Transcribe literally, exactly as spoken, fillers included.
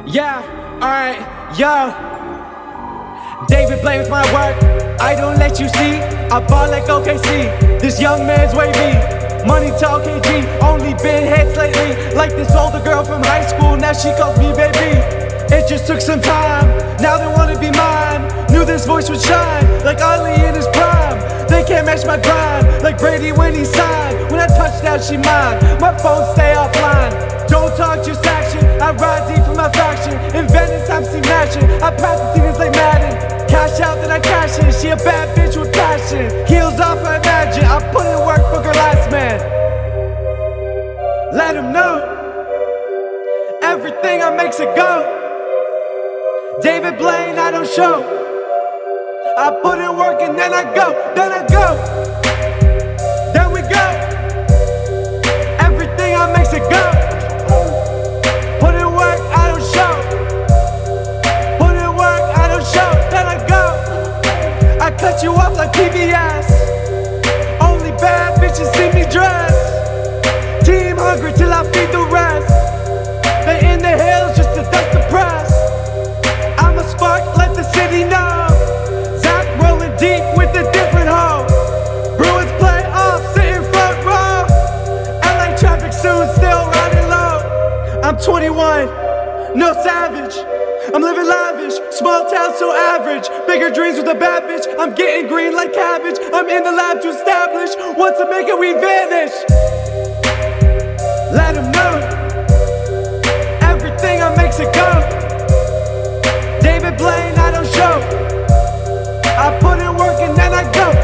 Yeah, alright, yo. David Blaine with my work, I don't let you see. I ball like O K C, this young man's wavy. Money talk K G, only been hits lately. Like this older girl from high school, now she calls me baby. It just took some time, now they wanna be mine. Knew this voice would shine, like Ali in his prime. They can't match my grind, like Brady when he signed. When I touch down, she mine, my phone stay offline. Don't talk, just action, I ride deep for my faction. In Venice, I'm see matching, I pass the things like Madden. Cash out, then I cash in, she a bad bitch with passion. Heels off, I imagine, I put in work for her last man. Let him know, everything I makes it go. David Blaine, I don't show. I put in work and then I go, then I go. Then we go. Everything I makes it go. Put in work, I don't show. Put in work, I don't show. Then I go. I cut you off like P B S. Only bad bitches see me dress. Team hungry till I feed the rest. They in the hills just to dust the press. I'm a spark, let the city know. Zach rolling deep with a different hoe. Bruins play off, sitting front row. L A traffic soon, still riding low. I'm twenty-one, no savage. I'm living lavish, small town so average. Bigger dreams with a bad bitch. I'm getting green like cabbage. I'm in the lab to establish. Once I make it, we vanish. Let them know, everything I makes it go. David Blaine, I don't show. I put in work and then I go.